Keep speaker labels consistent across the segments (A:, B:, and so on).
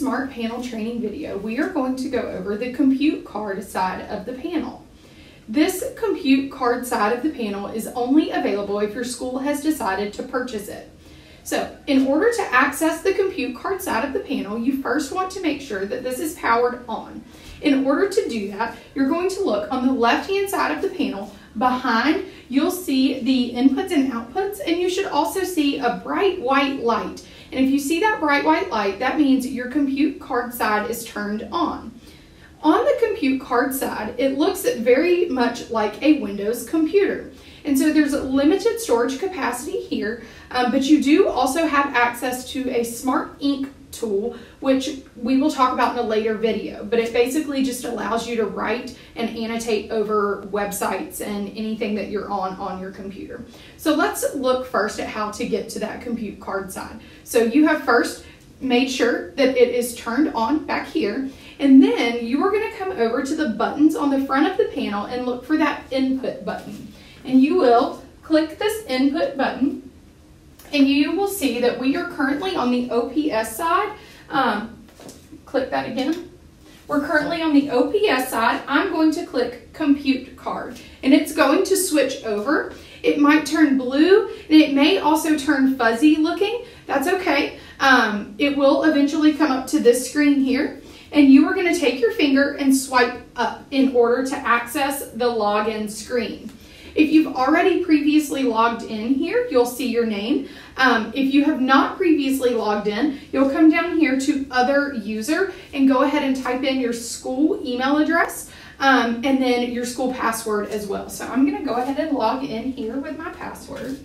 A: Smart Panel training video, we are going to go over the compute card side of the panel. This compute card side of the panel is only available if your school has decided to purchase it. So, in order to access the compute card side of the panel, you first want to make sure that this is powered on. In order to do that, you're going to look on the left-hand side of the panel. Behind, you'll see the inputs and outputs, and you should also see a bright white light. And if you see that bright white light, that means your compute card side is turned on. On the compute card side, it looks very much like a Windows computer. And so there's limited storage capacity here, but you do also have access to a Smart Ink tool, which we will talk about in a later video, but it basically just allows you to write and annotate over websites and anything that you're on your computer. So let's look first at how to get to that compute card side. So you have first made sure that it is turned on back here, and then you are going to come over to the buttons on the front of the panel and look for that input button. And you will click this input button, and you will see that we are currently on the OPS side. Click that again. We're currently on the OPS side. I'm going to click compute card, and it's going to switch over. It might turn blue, and it may also turn fuzzy looking. That's okay. It will eventually come up to this screen here, and you are going to take your finger and swipe up in order to access the login screen. If you've already previously logged in here, you'll see your name. If you have not previously logged in, you'll come down here to Other User and go ahead and type in your school email address and then your school password as well. So I'm going to go ahead and log in here with my password.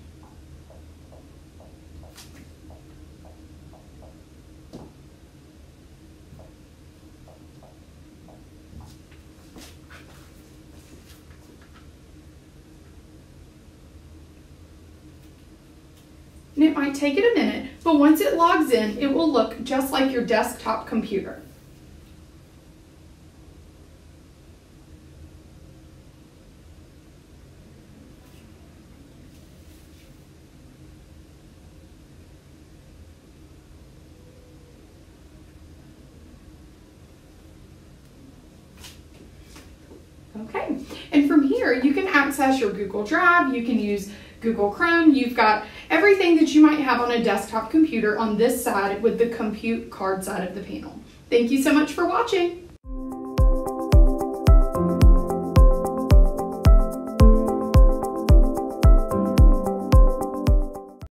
A: And it might take it a minute, but once it logs in, it will look just like your desktop computer. Okay, and from here, you can access your Google Drive, you can use Google Chrome. You've got everything that you might have on a desktop computer on this side with the compute card side of the panel. Thank you so much for watching.